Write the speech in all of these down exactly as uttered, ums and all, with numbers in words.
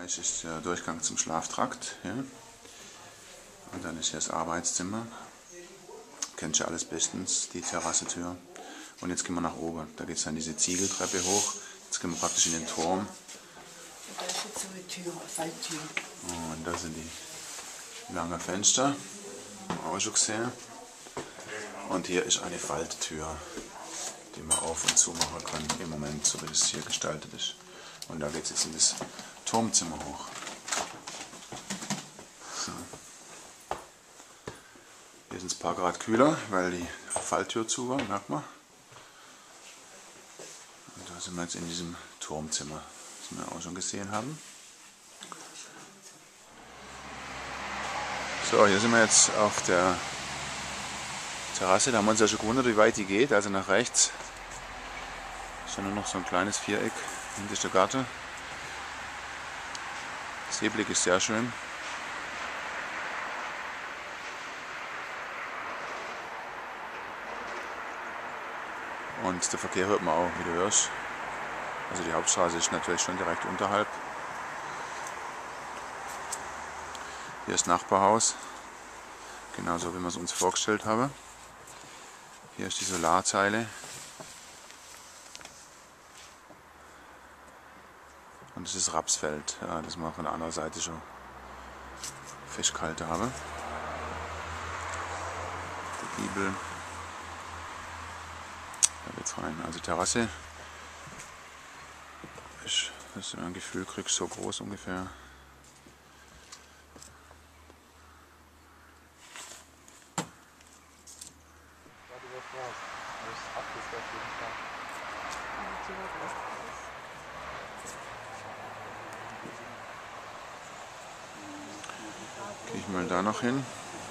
Gleich ist der Durchgang zum Schlaftrakt. Ja. Und dann ist hier das Arbeitszimmer. Kennt ihr alles bestens, die Terrassentür. Und jetzt gehen wir nach oben. Da geht es dann diese Ziegeltreppe hoch. Jetzt gehen wir praktisch in den Turm. Und da ist jetzt so eine Tür, eine Falltür. Und da sind die langen Fenster. Haben wir auch schon gesehen. Und hier ist eine Falttür, die man auf und zu machen kann im Moment, so wie das hier gestaltet ist. Und da geht es jetzt in das Turmzimmer hoch. So. Hier sind es ein paar Grad kühler, weil die Falltür zu war, merkt man. Und da sind wir jetzt in diesem Turmzimmer, das wir auch schon gesehen haben. So, hier sind wir jetzt auf der Terrasse. Da haben wir uns ja schon gewundert, wie weit die geht. Also nach rechts ist ja nur noch so ein kleines Viereck. Hinter ist der Garten. Der Seeblick ist sehr schön. Und der Verkehr hört man auch, wie du hörst. Also die Hauptstraße ist natürlich schon direkt unterhalb. Hier ist das Nachbarhaus. Genauso wie wir es uns vorgestellt haben. Hier ist die Solarzeile. Und das ist Rapsfeld, ja, das wir von der anderen Seite schon festgehalten haben. Die Bibel. Da geht's rein. Also Terrasse ist, dass du ein Gefühl kriegst, so groß ungefähr. Gehe ich mal da noch hin.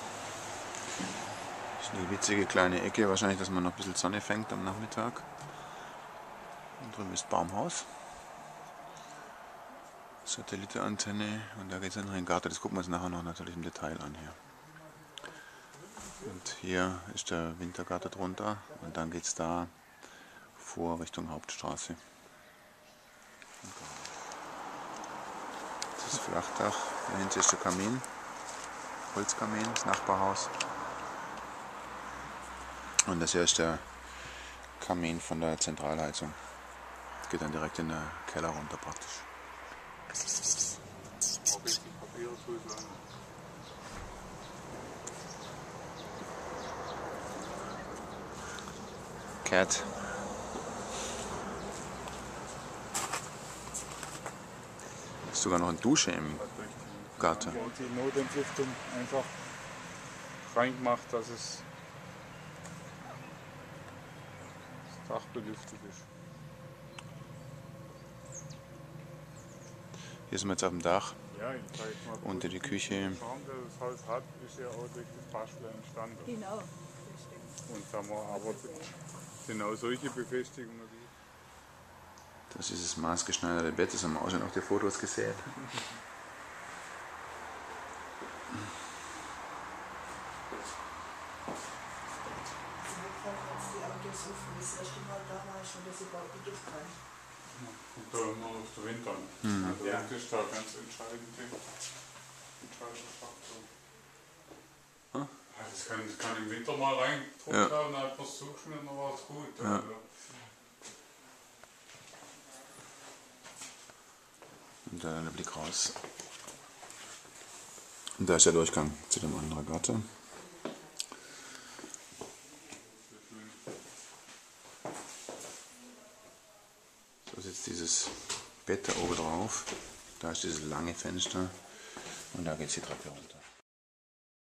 Das ist eine witzige kleine Ecke, wahrscheinlich, dass man noch ein bisschen Sonne fängt am Nachmittag. Und drüben ist Baumhaus. Satellitenantenne und da geht es dann in den Garten. Das gucken wir uns nachher noch natürlich im Detail an hier. Und hier ist der Wintergarten drunter und dann geht es da vor Richtung Hauptstraße. Das ist das Flachdach, dahinter ist der Kamin, Holzkamin, das Nachbarhaus. Und das hier ist der Kamin von der Zentralheizung. Geht dann direkt in den Keller runter praktisch. Cat. Ist sogar noch eine Dusche im Garten. Die Notentlüftung einfach reingemacht, dass es das Dach belüftet ist. Hier sind wir jetzt auf dem Dach. Ja, ich zeig mal unter die Küche. Der Charme, der das Haus hat, ist ja auch durch das Basteln entstanden. Genau, das stimmt. Und da haben wir aber genau solche Befestigungen wie. Das ist das maßgeschneiderte Bett, das haben wir auch schon auf den Fotos gesehen. Und da immer auf der Winter. Mhm. Also ja. Das ist da ganz entscheidend. Entscheidender Faktor. Hm? Ja, das, kann, das kann im Winter mal reingedruckt ja. haben, dann hat man es zugeschnitten, dann war es gut. Ja. Also. Und da der Blick raus. Und da ist der Durchgang zu dem anderen Garten. So ist jetzt dieses Bett da oben drauf. Da ist dieses lange Fenster und da geht es die Treppe runter.